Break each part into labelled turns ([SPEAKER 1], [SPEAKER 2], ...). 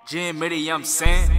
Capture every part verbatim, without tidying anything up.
[SPEAKER 1] Jim Mitty, you know what I'm saying?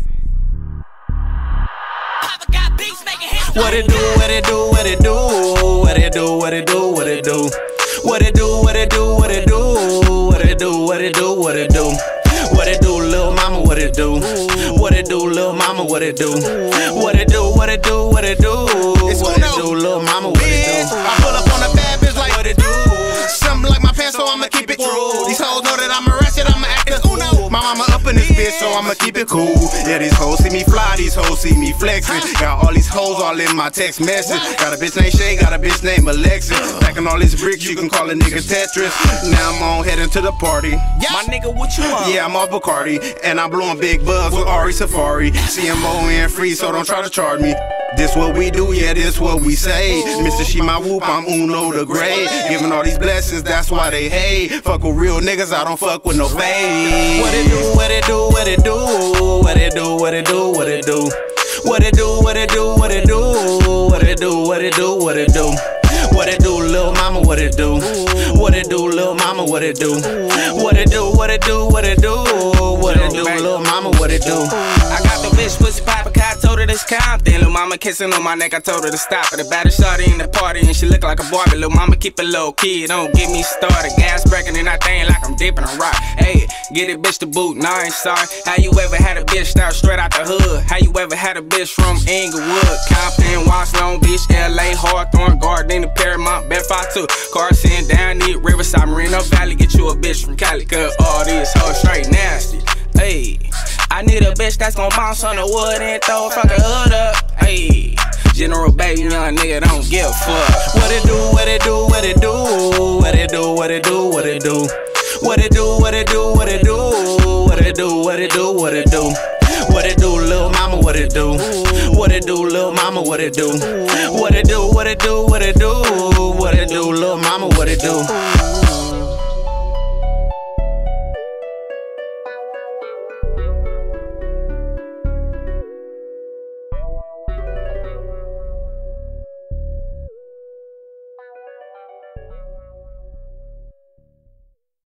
[SPEAKER 2] What it do, what it do, what it do, what it do, what it do, what it do, what it do, what it do, what it do, what it do, what it do, what it do, what it do, lil' mama, what it do, what it do, lil' mama, what it do, what it do, what it do, what it do, what it do, lil' mama, what it do.
[SPEAKER 3] I pull up on a bad bitch like what it do. Something like my pants, so I'ma keep it true. These hoes know that I'm a ratchet, I'ma act as Uno. My mama up in this bitch, so I'ma keep it cool. Yeah, these hoes see me fly, these hoes see me flexing. Got all these hoes all in my text message. Got a bitch named Shay, got a bitch named Alexis. Stacking all these bricks, you can call a nigga Tetris. Now I'm on heading to the party.
[SPEAKER 2] My nigga, what you want?
[SPEAKER 3] Yeah, I'm off Bacardi, and I'm blowing big buzz with Ari Safari. C M O and free, so don't try to charge me. This what we do, yeah, this what we say. Mister She my whoop, I'm Uno the Great. Giving all these blessings, that's why they hate. Fuck with real niggas, I don't fuck with no fake.
[SPEAKER 2] What it do, what it do, what it do, what it do, what it do, what it do, what it do, what it do, what it do, what it do, what it do, what it do, what it do, lil' mama, what it do, what it do, lil' mama, what it do, what it do, what it do, what it do, what it do, lil' mama, what it do.
[SPEAKER 4] I got the bitch pussy poppin', I told her this Compton. Lil' mama kissing on my neck, I told her to stop it. The baddest shawty in the party and she look like a Barbie. Lil' mama keep it low key, don't get me started. Gas breaking and I think like I'm dipping a rock. Hey, get it bitch to boot, nah I ain't sorry. How you ever had a bitch now straight out the hood? How you ever had a bitch from Inglewood, Compton, Watts, Long Beach, L A, Hawthorne, Gardena, Paramount, Bedford too. Car sitting down, need Riverside, Moreno Valley. Get you a bitch from Cali, cause all these hoes straight nasty. Hey, I need a bitch that's gon' bounce on the wood and throw a fucking hood up. Hey, General Baby, young nigga don't give a fuck.
[SPEAKER 2] What it do, what it do, what it do, what it do, what it do, what it do, what it do, what it do, what it do, what it do, what it do, what it do, what it do, lil' mama, what it do, what it do, lil' mama, what it do, what it do, what it do, what it do, what it do, lil' mama, what it do.